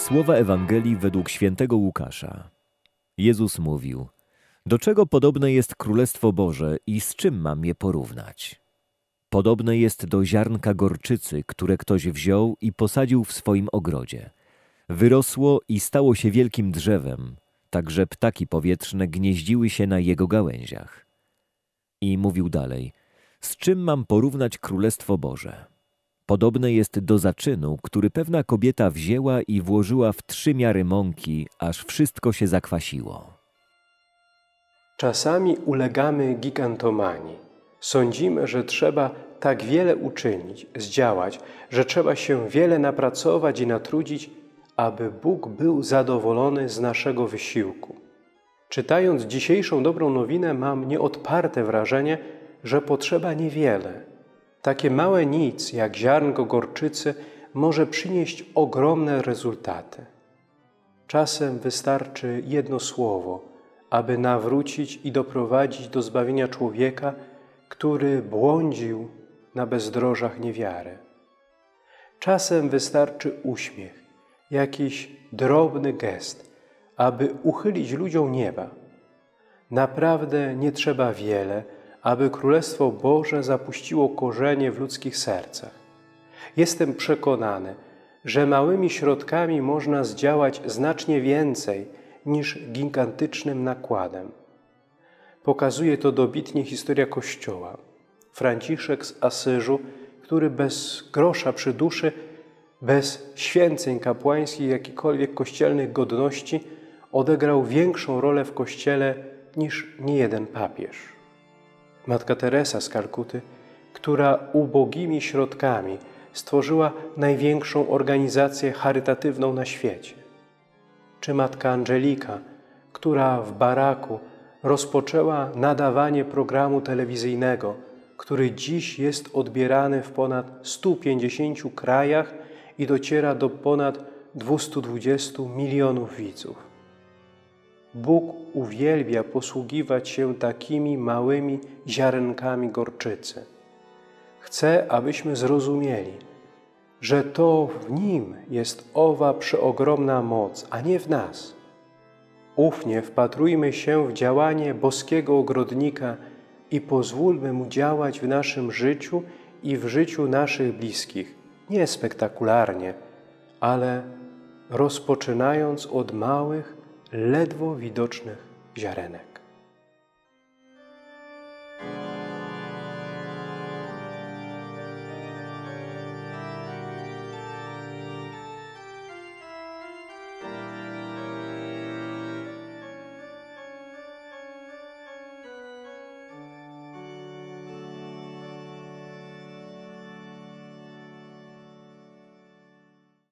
Słowa Ewangelii według świętego Łukasza. Jezus mówił: do czego podobne jest Królestwo Boże i z czym mam je porównać? Podobne jest do ziarnka gorczycy, które ktoś wziął i posadził w swoim ogrodzie. Wyrosło i stało się wielkim drzewem, tak że ptaki powietrzne gnieździły się na jego gałęziach. I mówił dalej: z czym mam porównać Królestwo Boże? Podobne jest do zaczynu, który pewna kobieta wzięła i włożyła w 3 miary mąki, aż wszystko się zakwasiło. Czasami ulegamy gigantomanii. Sądzimy, że trzeba tak wiele uczynić, zdziałać, że trzeba się wiele napracować i natrudzić, aby Bóg był zadowolony z naszego wysiłku. Czytając dzisiejszą dobrą nowinę, mam nieodparte wrażenie, że potrzeba niewiele. Takie małe nic, jak ziarnko gorczycy, może przynieść ogromne rezultaty. Czasem wystarczy jedno słowo, aby nawrócić i doprowadzić do zbawienia człowieka, który błądził na bezdrożach niewiary. Czasem wystarczy uśmiech, jakiś drobny gest, aby uchylić ludziom nieba. Naprawdę nie trzeba wiele, aby Królestwo Boże zapuściło korzenie w ludzkich sercach. Jestem przekonany, że małymi środkami można zdziałać znacznie więcej niż gigantycznym nakładem. Pokazuje to dobitnie historia Kościoła. Franciszek z Asyżu, który bez grosza przy duszy, bez święceń kapłańskich i jakichkolwiek kościelnych godności odegrał większą rolę w Kościele niż niejeden papież. Matka Teresa z Kalkuty, która ubogimi środkami stworzyła największą organizację charytatywną na świecie. Czy matka Angelika, która w baraku rozpoczęła nadawanie programu telewizyjnego, który dziś jest odbierany w ponad 150 krajach i dociera do ponad 220 milionów widzów. Bóg uwielbia posługiwać się takimi małymi ziarenkami gorczycy. Chce, abyśmy zrozumieli, że to w Nim jest owa przeogromna moc, a nie w nas. Ufnie wpatrujmy się w działanie boskiego ogrodnika i pozwólmy Mu działać w naszym życiu i w życiu naszych bliskich. Nie spektakularnie, ale rozpoczynając od małych, ledwo widocznych ziarenek.